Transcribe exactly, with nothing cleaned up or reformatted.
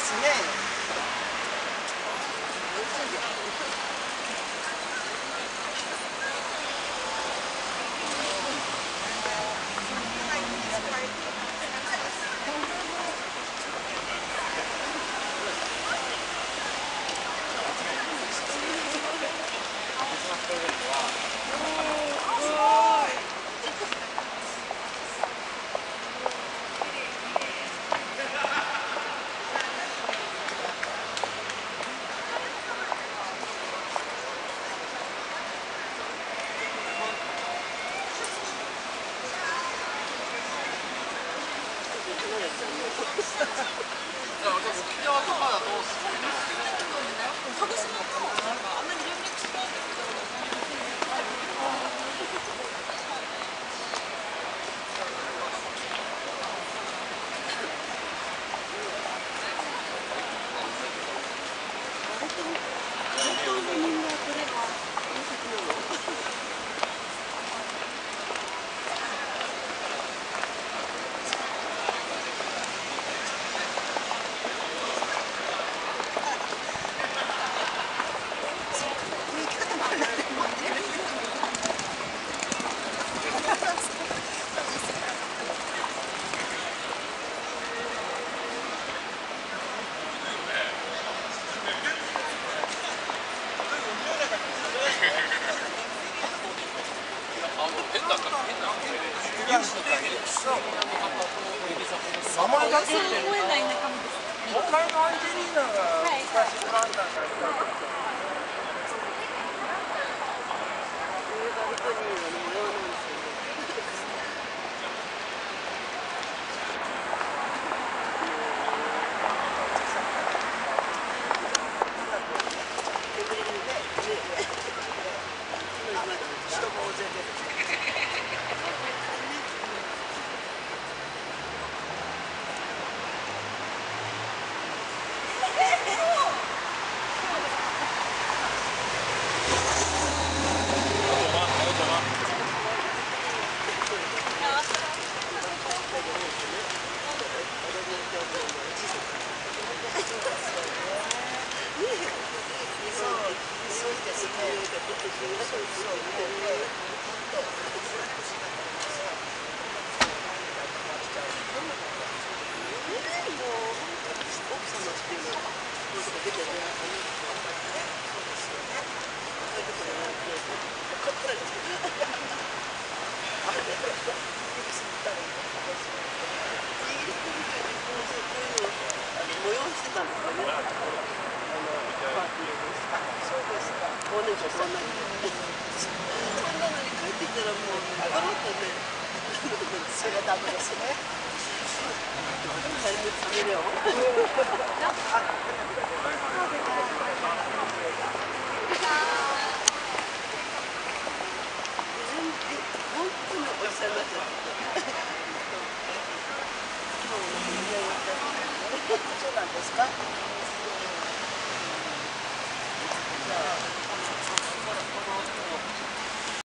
ですね。 沖縄とかだとすごいですけど、鹿児島となんかあんなに連絡しないけど。 名前だけって思えない中身です。他のアンジェリーナが昔ランダーから人も大勢出る。それダメですね。そうなんですか。